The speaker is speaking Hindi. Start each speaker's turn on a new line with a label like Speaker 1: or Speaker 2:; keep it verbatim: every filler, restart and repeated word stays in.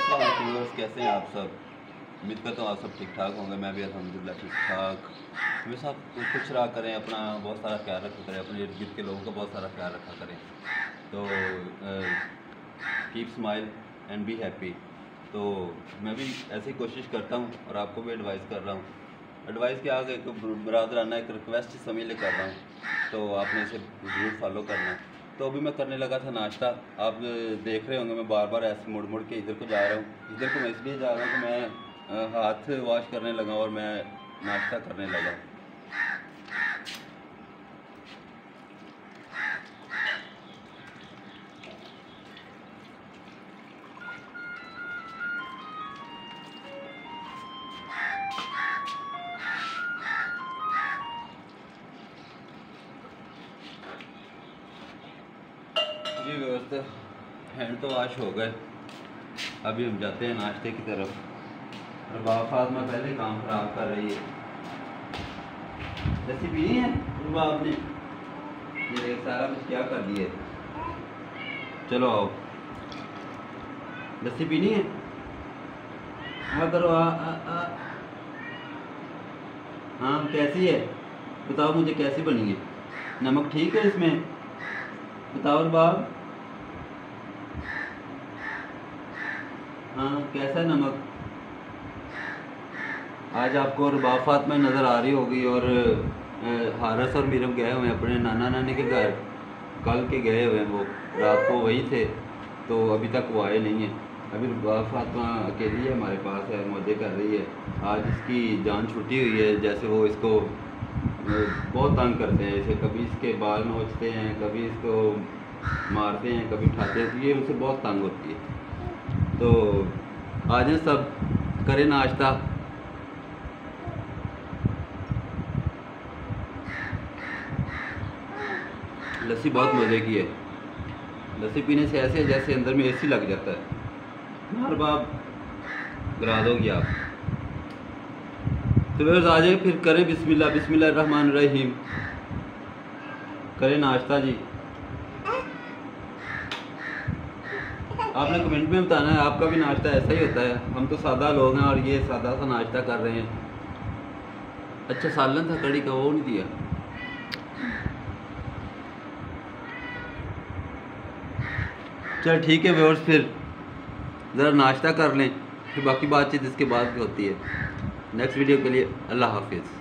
Speaker 1: अस्सलाम वालेकुम व्यूअर्स, कैसे हैं आप सब। उम्मीद करता हूँ आप सब ठीक ठाक होंगे। मैं भी अल्हम्दुलिल्लाह ठीक ठाक। हमेशा खुश रहा करें, अपना बहुत सारा ख्याल रखा करें, अपने इर्द गिर्द के लोगों का बहुत सारा ख्याल रखा करें। तो keep smile and be happy. तो मैं भी ऐसी कोशिश करता हूँ और आपको भी एडवाइस कर रहा हूँ। एडवाइस क्या आगे बरादराना एक रिक्वेस्ट समझ ले कर रहा हूँ, तो आपने इसे ज़रूर फॉलो करना है। तो अभी मैं करने लगा था नाश्ता। आप देख रहे होंगे मैं बार बार ऐसे मुड़ मुड़ के इधर को जा रहा हूँ। इधर को मैं इसलिए जा रहा हूँ कि मैं हाथ वॉश करने लगा और मैं नाश्ता करने लगा। जी व्यवस्था हैंड तो वॉश हो गए। अभी हम जाते हैं नाश्ते की तरफ। रुबाब फातिमा पहले काम खराब कर रही है। लस्सी पीनी है रुबाब ने? ये सारा कुछ क्या कर दिए। चलो आओ, लस्सी पीनी है? हाँ करो। आ, आ, आ। हाँ कैसी है बताओ मुझे, कैसी बनी है? नमक ठीक है इसमें? बताओ रुबाब। हाँ कैसा है नमक? आज आपको रुबाब फातिमा नज़र आ रही होगी। और हारस और मीरम गए हुए हैं अपने नाना नानी के घर। कल के गए हुए हैं, वो रात को वही थे, तो अभी तक वो आए नहीं हैं। अभी रुबाब फातिमा अकेली है, हमारे पास है, मौजे कर रही है। आज इसकी जान छुट्टी हुई है। जैसे वो इसको बहुत तंग करते हैं इसे, कभी इसके बाल नोचते हैं, कभी इसको मारते हैं, कभी उठाते हैं, तो ये उनसे बहुत तंग होती है। तो आज सब करें नाश्ता। लस्सी बहुत मज़े की है। लस्सी पीने से ऐसे है जैसे अंदर में एसी लग जाता है। हर बाप गिरा दोगी आप। तो बस आ जाए फिर करें बिस्मिल्लाह बिस्मिल्लाह रहमान रहीम। करें नाश्ता जी। आपने कमेंट में बताना है आपका भी नाश्ता ऐसा ही होता है। हम तो सादा लोग हैं और ये सादा सा नाश्ता कर रहे हैं। अच्छा सालन था कड़ी का, वो नहीं दिया। चल ठीक है व्यूअर्स, फिर ज़रा नाश्ता कर लें, फिर बाकी बातचीत इसके बाद भी होती है। नेक्स्ट वीडियो के लिए अल्लाह हाफिज़।